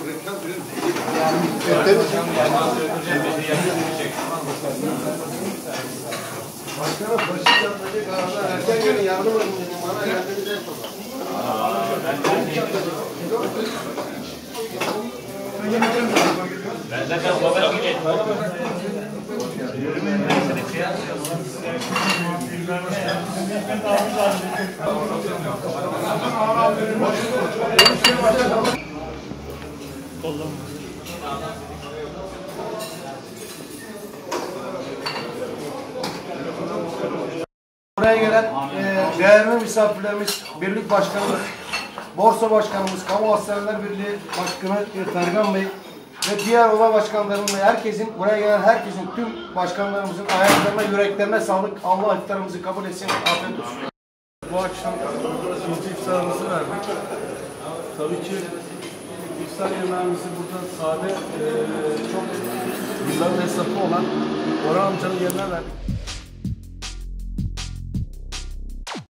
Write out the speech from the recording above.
Başkanım başı yapacak arada erken gelin yardım edin dedim bana geldiniz en son. Ben zaten babam gibi Buraya gelen değerli misafirlerimiz, birlik başkanımız, borsa başkanımız, kamu hastaneler birliği başkanı Fergan Bey ve diğer oda başkanlarının ve herkesin, buraya gelen herkesin, tüm başkanlarımızın ayaklarına, yüreklerine sağlık. Allah iftarımızı kabul etsin. Afiyet olsun. Bu akşam ikinci iftarımızı verdik. Tabii ki iftar yemeğimizi burada sade, çok yılların hesabı olan Orhan amcanın yerine verdik.